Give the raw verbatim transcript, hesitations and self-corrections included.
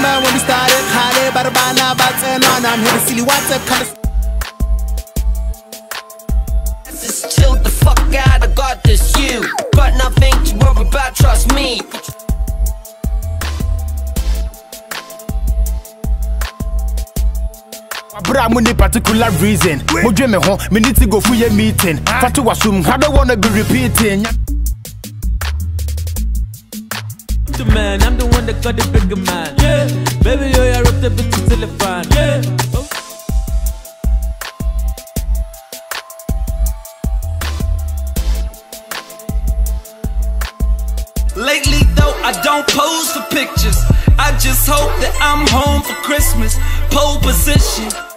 remember when we started, Hale, Barbana, Batson, and I'm here to see what's up, kind of. Just chill the fuck out, I got this, you got nothing to worry about, trust me. But I'm on a particular reason. Mo dream me home, me need to go for your meeting. Fatu assume, I don't wanna be repeating. The man, I'm the one that got the bigger man. Yeah, baby, yo, I ripped the bitch to telephone. Yeah. Oh. Lately though, I don't pose for pictures. I just hope that I'm home for Christmas. Pole position.